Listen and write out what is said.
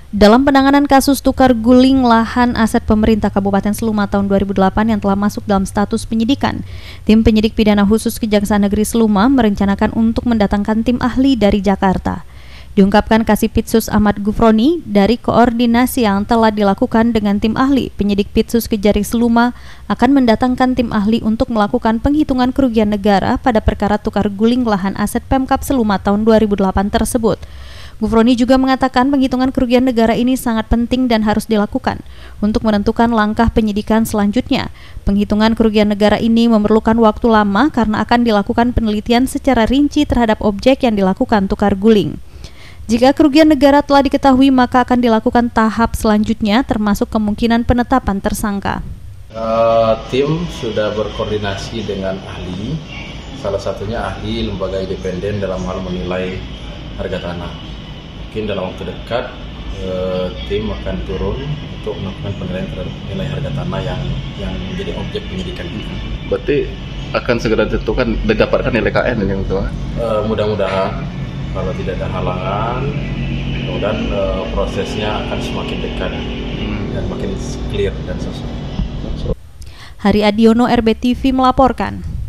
Dalam penanganan kasus tukar guling lahan aset pemerintah Kabupaten Seluma tahun 2008 yang telah masuk dalam status penyidikan, tim penyidik pidana khusus Kejaksaan Negeri Seluma merencanakan untuk mendatangkan tim ahli dari Jakarta. Diungkapkan Kasipitsus Ahmad Gufroni, dari koordinasi yang telah dilakukan dengan tim ahli, penyidik Pitsus Kejari Seluma akan mendatangkan tim ahli untuk melakukan penghitungan kerugian negara pada perkara tukar guling lahan aset Pemkab Seluma tahun 2008 tersebut. Gufroni juga mengatakan penghitungan kerugian negara ini sangat penting dan harus dilakukan untuk menentukan langkah penyidikan selanjutnya. Penghitungan kerugian negara ini memerlukan waktu lama karena akan dilakukan penelitian secara rinci terhadap objek yang dilakukan tukar guling. Jika kerugian negara telah diketahui, maka akan dilakukan tahap selanjutnya termasuk kemungkinan penetapan tersangka. Tim sudah berkoordinasi dengan ahli, salah satunya ahli lembaga independen dalam hal menilai harga tanah. Mungkin dalam waktu dekat tim akan turun untuk melakukan penilaian terhadap nilai harga tanah yang menjadi objek penyidikan kita. Berarti akan segera ditentukan didapatkan nilai KN ini betul? Mudah-mudahan kalau tidak ada halangan, mudah-mudahan prosesnya akan semakin dekat dan makin clear dan sesuai. Hari Adiono, RBTV melaporkan.